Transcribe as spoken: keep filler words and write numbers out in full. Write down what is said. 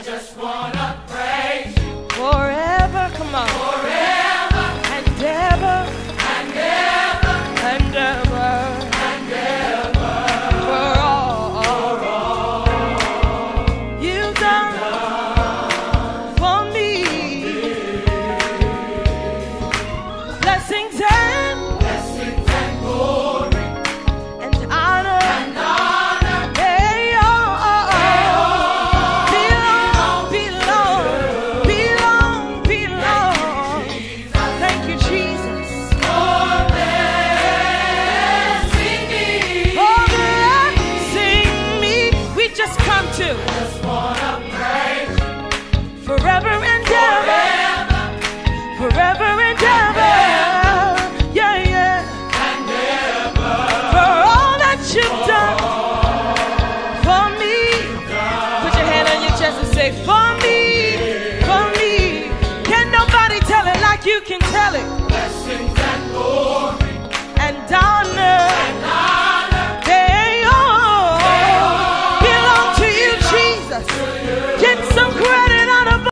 just wanna praise you forever. Come on. forever And ever. and ever And ever. and ever. For all. For all You've done for me. Blessings and blessings and glory and honor. and honor Hey, oh, oh, oh. Belong, belong, belong, belong. Thank you, Jesus. for blessing me. Oh, blessing me. We just come to Just wanna praise you forever and ever, forever forever and ever. Yeah, yeah. and ever. For all that you've done for me. Put your hand on your chest and say, for